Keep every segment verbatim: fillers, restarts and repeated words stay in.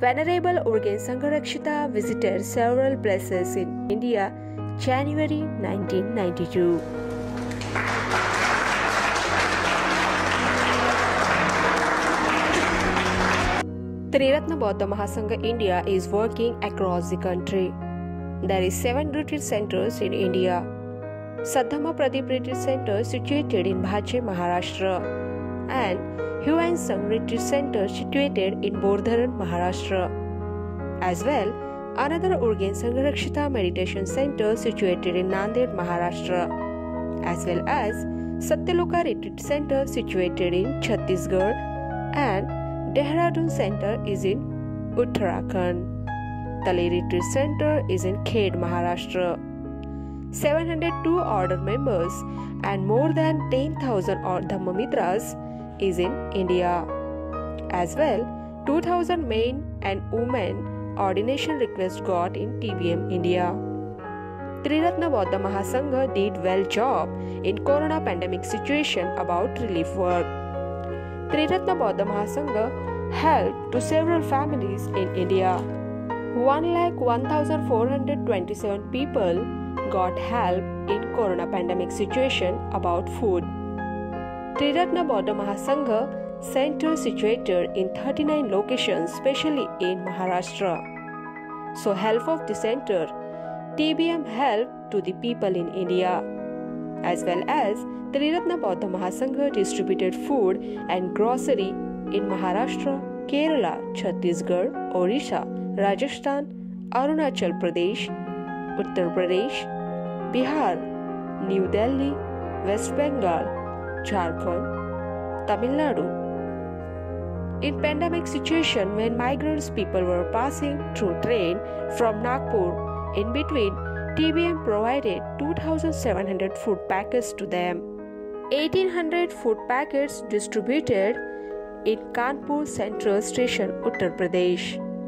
Venerable Urgen Sangharakshita visited several places in India, January nineteen ninety-two. Triratna Bauddha Mahasangha India is working across the country. There is seven retreat centers in India. Saddhamma Pradeep Retreat Center situated in Bhache, Maharashtra, and Huan Sangh Retreat Center situated in Bordharan, Maharashtra. As well, another Urgen Sangharakshita Meditation Center situated in Nanded, Maharashtra, as well as Satyaloka Retreat Center situated in Chhattisgarh, and Dehradun Center is in Uttarakhand. Tale Retreat Center is in Khed, Maharashtra. seven hundred two order members and more than ten thousand Dhammamitras is in India. As well, two thousand men and women ordination request got in T B M India. Triratna Bauddha Mahasangha did well job in Corona pandemic situation about relief work. Triratna Bauddha Mahasangha helped to several families in India. one lakh one thousand four hundred twenty-seven people got help in Corona pandemic situation about food. Triratna Bauddha Mahasangha center situated in thirty-nine locations, especially in Maharashtra. So help of the center, T B M help to the people in India. As well as Triratna Bauddha Mahasangha distributed food and grocery in Maharashtra, Kerala, Chhattisgarh, Odisha, Rajasthan, Arunachal Pradesh, Uttar Pradesh, Bihar, New Delhi, West Bengal, Jharkhand, Tamil Nadu. In pandemic situation when migrants people were passing through train from Nagpur, in between, T B M provided two thousand seven hundred food packets to them. eighteen hundred food packets distributed in Kanpur Central Station, Uttar Pradesh.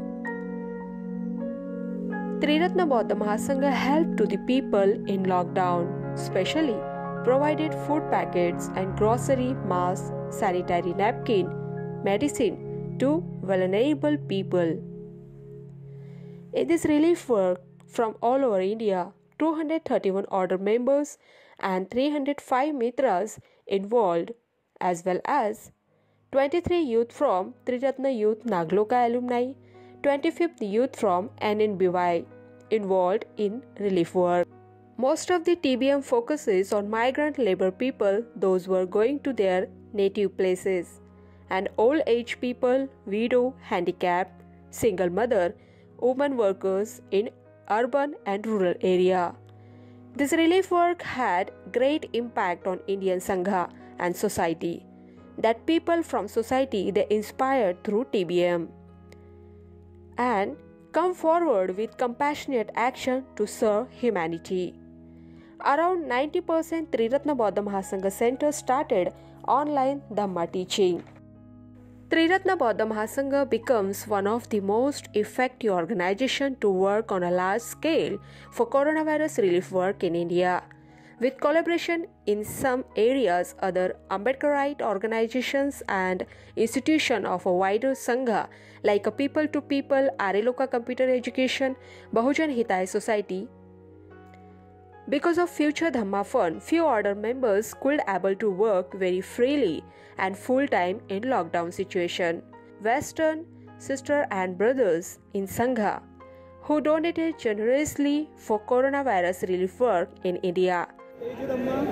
Triratna Bauddha Mahasangha helped to the people in lockdown, especially provided food packets and grocery, masks, sanitary napkin, medicine to vulnerable people. In this relief work from all over India, two hundred thirty-one order members and three hundred five mitras involved, as well as twenty-three youth from Triratna Youth Nagloka alumni, twenty-fifth youth from N N B Y involved in relief work. Most of the T B M focuses on migrant labor people, those who are going to their native places, and old age people, widow, handicapped, single mother, women workers in urban and rural area. This relief work had great impact on Indian Sangha and society, that people from society they inspired through T B M and come forward with compassionate action to serve humanity. Around ninety percent Triratna Bauddha Mahasangha Center started online Dhamma teaching. Triratna Bauddha Mahasangha becomes one of the most effective organizations to work on a large scale for coronavirus relief work in India. With collaboration in some areas, other Ambedkarite organizations and institutions of a wider Sangha like a People to People, Areloka Computer Education, Bahujan Hitai Society. Because of future Dhamma Fund, few order members could able to work very freely and full-time in lockdown situation. Western sister and brothers in Sangha who donated generously for coronavirus relief work in India. And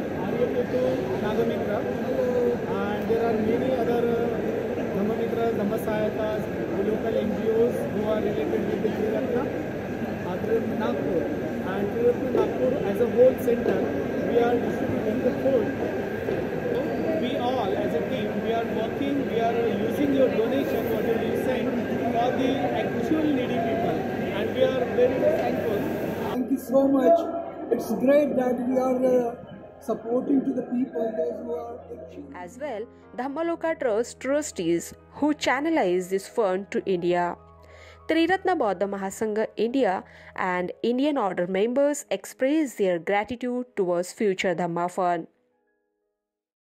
there are many other Dhammamitras, Dhammasahayakas, local N G Os who are related with the Triratna, Triratna Nagpur. And Triratna Nagpur as a whole center, we are distributing the food. We all as a team, we are working, we are using your donation, whatever you send, for the actual needy people. And we are very thankful. Thank you so much. It's great that we are uh, supporting to the people, those who are actually. As well, Dhammaloka Trust trustees who channelize this fund to India. Triratna Bauddha Mahasangha India and Indian Order members express their gratitude towards future Dhamma Fund.